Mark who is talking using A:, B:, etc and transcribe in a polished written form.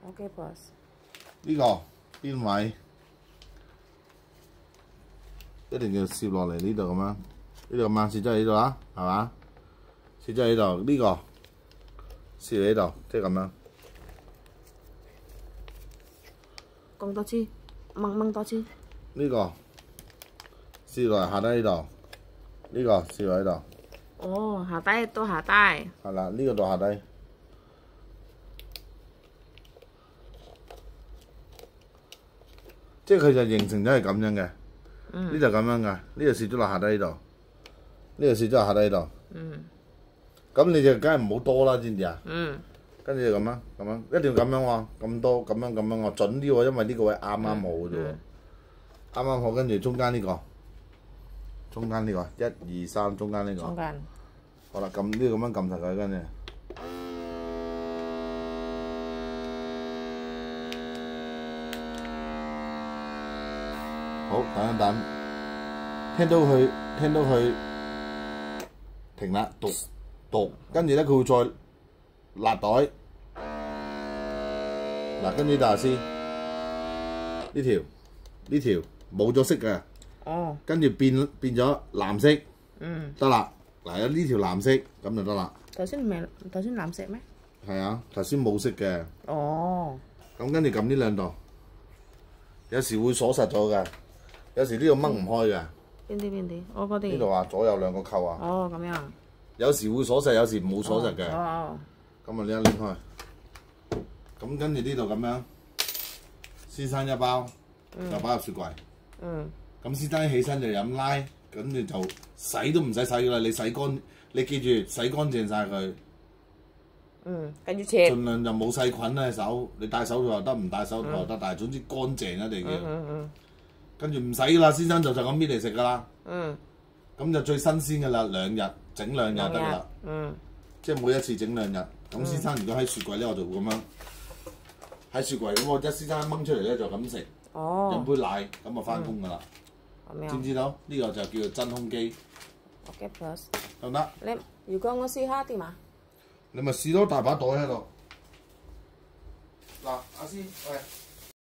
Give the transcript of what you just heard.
A: OK boss。
B: 呢個邊位一定要攝落嚟呢度咁樣，呢度咁樣攝咗喺呢度啦，係嘛？攝咗喺呢度，呢個攝喺呢度，即係咁樣。
A: 降多次，掹多次。
B: 呢個攝落嚟下低呢度，呢個攝落喺度。
A: 哦，下低到下低。
B: 係啦，呢個到下低。即係佢就形成咗係咁樣嘅，呢就咁樣㗎，呢度攝咗落下低呢度，呢度攝咗落下低呢度。咁你就梗係唔好多啦，知唔知啊？跟住就咁樣，一定要咁樣喎，咁多咁樣喎，準啲喎，因為呢個位啱啱好嘅啫喎，啱啱好。跟住中間呢個，中間呢個1、2、3，中間呢個。
A: 中間。
B: 好啦，撳呢個咁樣撳實佢，跟住。好，等一等，聽到佢停啦，讀，跟住咧佢會再辣袋，嗱，跟住睇下先，呢條冇咗色嘅，
A: 哦，
B: 跟住變咗藍色，得啦，嗱有呢條藍色咁就得啦。
A: 頭先藍色咩？
B: 係啊，頭先冇色嘅。
A: 哦。
B: 咁跟住撳呢兩度，有時會鎖實咗嘅。有時呢度掹唔開嘅。
A: 邊啲？我嗰啲。
B: 呢度啊，左右兩個扣啊。
A: 哦，咁樣。
B: 有時會鎖實，有時冇鎖實嘅。
A: 哦。
B: 咁啊，呢一拎開。咁跟住呢度咁樣，先生一包，就擺入雪櫃。咁先生起身就飲拉，跟住就洗都唔使洗噶啦，你洗乾，你記住洗乾淨晒佢。
A: 跟住切。
B: 盡量就冇細菌啦手，你戴手套又得，唔戴手套又得，但係總之乾淨一定要。跟住唔使噶啦，先生就咁搣嚟食噶啦。咁就最新鮮噶啦，2日整2日得噶啦。即係每一次整2日。咁先生如果喺雪櫃咧，我就會咁樣喺雪櫃咁，我先生掹出嚟咧就咁食。飲杯奶咁就翻工噶啦。知唔知道？呢個就叫做真空機。
A: OK plus。
B: 得唔得？
A: 如果我試下點啊？
B: 你咪試多大把袋喺度。嗱，阿師，喂。